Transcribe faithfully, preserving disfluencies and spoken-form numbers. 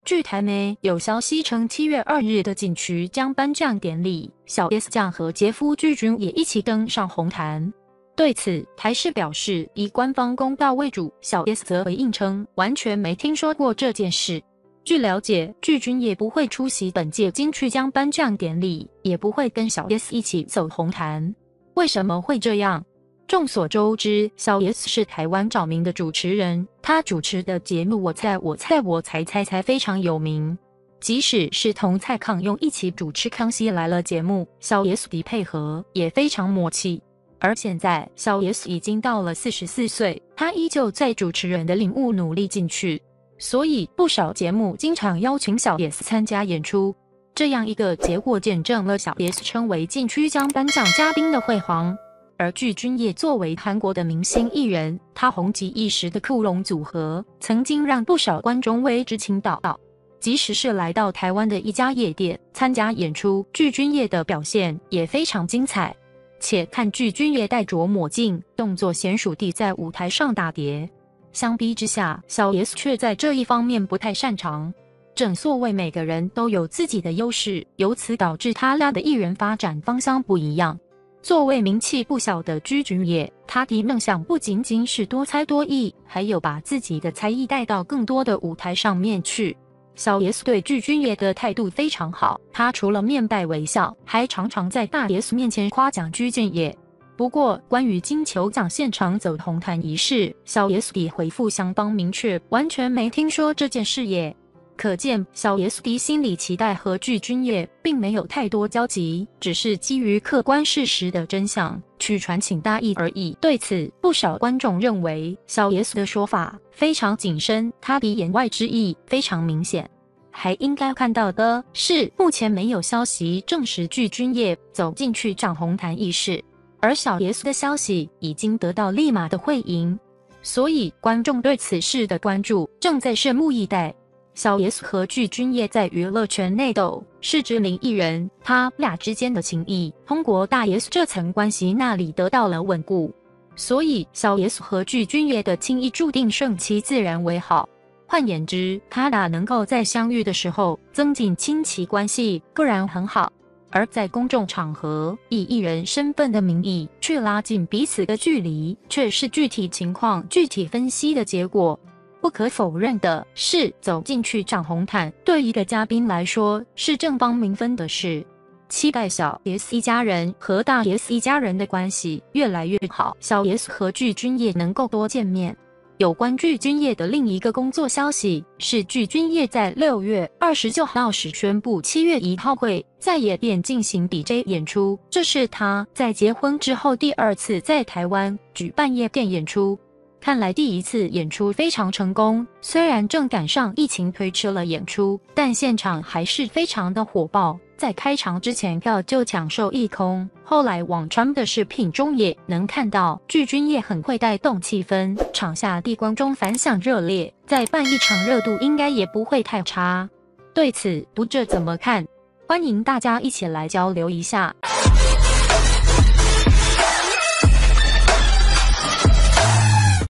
据台媒有消息称，七月二日的金曲奖颁奖典礼，小 S 将和杰夫巨君也一起登上红毯。对此，台视表示以官方公告为主，小 S 则回应称完全没听说过这件事。据了解，巨君也不会出席本届金曲奖颁奖典礼，也不会跟小 S 一起走红毯。为什么会这样？众所周知，小 S 是台湾找名的主持人，她主持的节目《我猜我猜我猜猜猜》非常有名。即使是同蔡康永一起主持《康熙来了》节目，小 S 的配合也非常默契。而现在，小 S 已经到了四十四岁，她依旧在主持人的领悟努力进去，所以不少节目经常邀请小 S 参加演出。这样一个结果见证了小 S 称为金曲奖颁奖嘉宾的辉煌。而具俊晔作为韩国的明星艺人，他红极一时的酷龙组合曾经让不少观众为之倾倒。即使是来到台湾的一家夜店参加演出，具俊晔的表现也非常精彩。且看具俊晔戴着墨镜，动作娴熟地在舞台上打碟。相比之下，小 S 却在这一方面不太擅长。正所谓每个人都有自己的优势，由此导致他俩的艺人发展方向不一样。作为名气不小的具俊晔，他的梦想不仅仅是多才多艺，还有把自己的才艺带到更多的舞台上面去。小 S 对具俊晔的态度非常好，他除了面带微笑，还常常在大 S 面前夸奖具俊晔。不过，关于金球奖现场走红毯一事，小 S 的回复相当明确，完全没听说这件事耶。可见小 S 的心理期待和具俊晔并没有太多交集，只是基于客观事实的真相去传情大意而已。对此，不少观众认为小 S 的说法非常谨慎，他的言外之意非常明显。还应该看到的是，目前没有消息证实具俊晔走进去上红毯一事，而小 S 的消息已经得到立马的回应，所以观众对此事的关注正在拭目以待。小 S 和具俊晔在娱乐圈内斗，是知名艺人，他俩之间的情谊通过大 S 这层关系那里得到了稳固，所以小 S 和具俊晔的情谊注定顺其自然为好。换言之，他俩能够在相遇的时候增进亲戚关系，固然很好，而在公众场合以艺人身份的名义去拉近彼此的距离，却是具体情况具体分析的结果。不可否认的是，走进去上红毯对一个嘉宾来说是正方明分的事。期待小 S 一家人和大 S 一家人的关系越来越好，小 S 和具俊晔能够多见面。有关具俊晔的另一个工作消息是，具俊晔在六月二十九号时宣布，七月一号会在夜店进行 D J 演出，这是他在结婚之后第二次在台湾举办夜店演出。看来第一次演出非常成功，虽然正赶上疫情推迟了演出，但现场还是非常的火爆，在开场之前票就抢售一空。后来网传的视频中也能看到具俊晔很会带动气氛，场下的观众反响热烈，再办一场热度应该也不会太差。对此读者怎么看？欢迎大家一起来交流一下。